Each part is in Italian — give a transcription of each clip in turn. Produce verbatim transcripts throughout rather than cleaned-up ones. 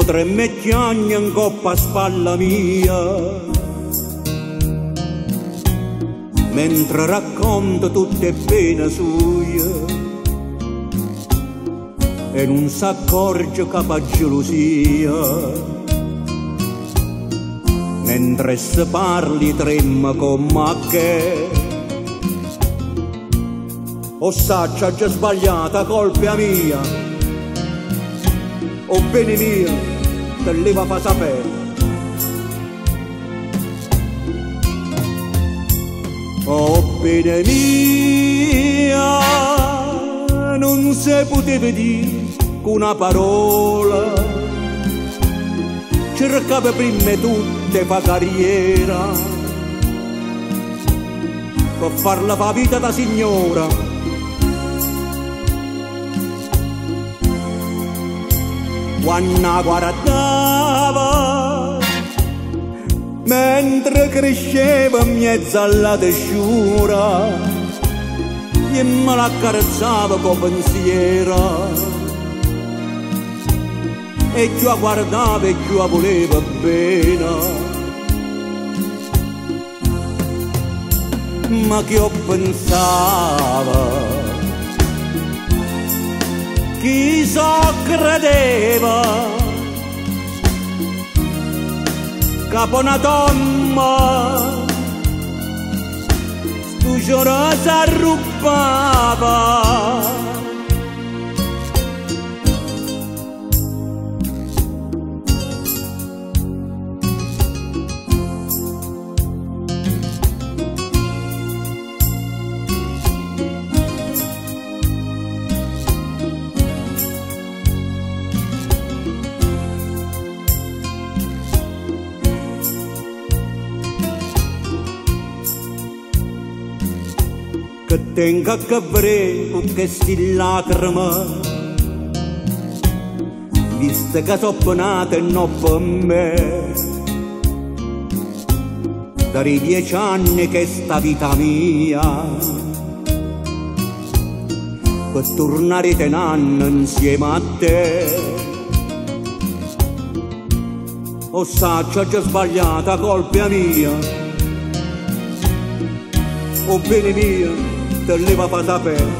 tre mecchiagni in coppa a spalla mia, mentre racconto tutte pene sue e non s'accorge che fa gelosia, mentre se parli tremma come che o saccia già sbagliata colpa mia, o bene mia te leva fa sapere. O bene mia non si poteva dire con una parola, cercava prima tutte fa carriera per farla fa vita da signora. Quando guardava mentre cresceva in mezzo alla tesciura e me l'accarezzava con pensiero, e più la guardava e più la voleva bene. Ma che io pensava, chi so credeva capo una tomba stu giorno s'arrubbava. Che tenga che vedere con queste lacrime, viste che sono penate non per me, dai dieci anni che sta vita mia, per tornare un anno insieme a te. O saccia già sbagliata colpa mia, o bene mia te leva fa sapere.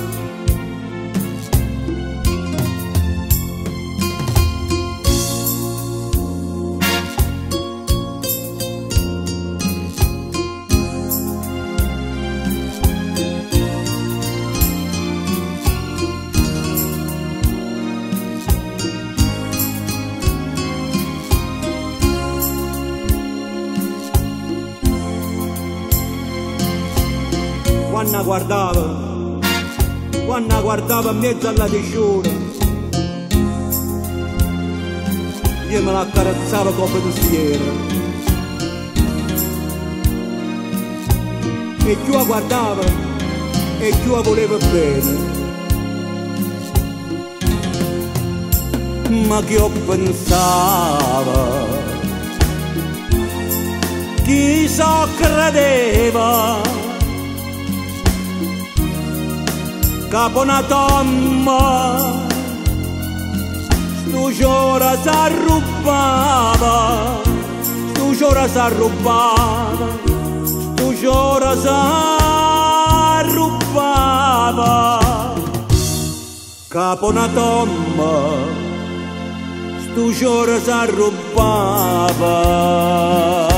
Quando guardava, quando guardava in mezzo alla tesciura, io me l'accarezzava come pensiero, e più la guardava e più la voleva bene. Ma che io pensava, chi so credeva capo una tomba stu giorno s'arrubbava, stu giorno s'arrubbava, stu giorno s'arrubbava, capo una tomba stu giorno s'arrubbava.